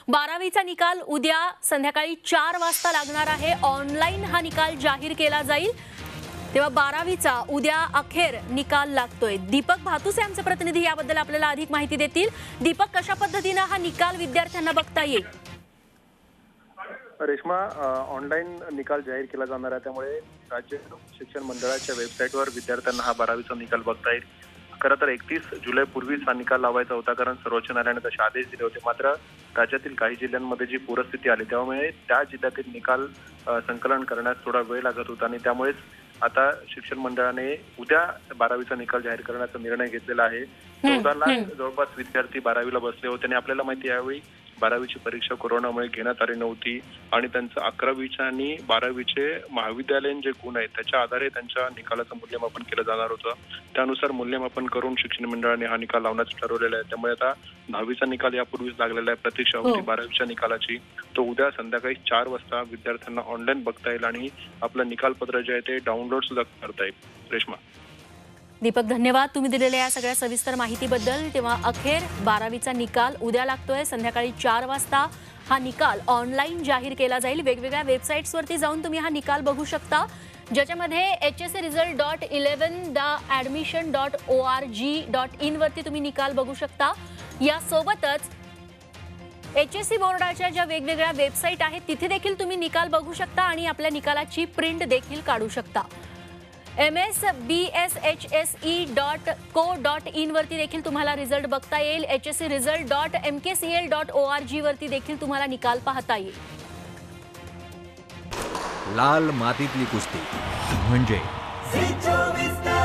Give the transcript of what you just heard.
12वीचा निकाल उद्या संध्याकाळी 4 वाजता लागणार आहे। ऑनलाईन हा निकाल जाहीर केला जाईल। तेव्हा 12वीचा उद्या अखेर निकाल लागतोय। दीपक भातुसे आमचे प्रतिनिधी याबद्दल आपल्याला अधिक माहिती देतील। दीपक, कशा पद्धतीने हा निकाल विद्यार्थ्यांना बघता येईल? रेश्मा, ऑनलाईन निकाल जाहीर केला जाणार आहे, त्यामुळे राज्य शिक्षण मंडळाच्या वेबसाईटवर विद्यार्थ्यांना हा 12वीचा निकाल बघता येईल। खरं तर 31 जुलै पूर्वीच हा निकाल लावायचा होता, कारण सर्वोच्च न्यायालयाने तसे आदेश दिले होते। मात्र राज्यातील काही जिल्ह्यांमध्ये जी पूरस्थिती आली त्यामुळे त्या जिल्ह्यातील निकाल संकलन करण्यास थोडा वेळ लागत होता आणि त्यामुळेच आता शिक्षण मंडळाने उद्या 12वीचा निकाल जाहीर करण्याचा निर्णय घेतलेला आहे। 14 लाख जवळपास विद्यार्थी 12वीला बसले होते आणि आपल्याला माहिती आहे यावेळी 12वीची परीक्षा कोरोनामुळे घेण्यात आली नव्हती आणि त्यांचं 11वीचे आणि 12वीचे महाविद्यालयीन जे गुण आहेत त्याच्या आधारे त्यांच्या निकालाचं मूल्यमापन केलं जाणार होतं। त्यानुसार मूल्यमापन करून शिक्षण मंडळाने हा निकाल लावण्याचं ठरवलेलं आहे। त्यामुळे आता 10वीचा निकाल यापूर्वीच लागलेला आहे, प्रतीक्षा होती 12वीच्या निकालाची। तो उद्या संध्याकाळी 4 वाजता विद्यार्थ्यांना ऑनलाईन बघता येईल आणि आपलं निकालपत्र जे आहे ते डाउनलोड सुद्धा करता येईल। रेश्मा, दीपक, धन्यवाद तुम्ही दिलेल्या या सगळ्या सविस्तर माहितीबद्दल। तेव्हा अखेर 12वीचा निकाल उद्या लागतोय संध्याकाळी 4 वाजता। हा निकाल ऑनलाईन जाहीर केला जाईल। वेगवेगळ्या वेबसाईट्सवरती जाऊन तुम्ही हा निकाल बघू शकता, ज्याच्यामध्ये hscresult.11.admission.org.in वरती तुम्ही निकाल बघू शकता। यासोबतच HSC बोर्डाच्या ज्या वेगवेगळ्या वेबसाईट आहेत तिथे देखील तुम्ही निकाल बघू शकता आणि आपल्या निकालाची प्रिंट देखील काढू शकता। msbshse.co.in वरती देखील तुम्हाला रिझल्ट बघता येईल। hscresult.mkcl.org वरती देखील तुम्हाला निकाल पाहता येईल। लाल मातीतली कुस्ती म्हणजे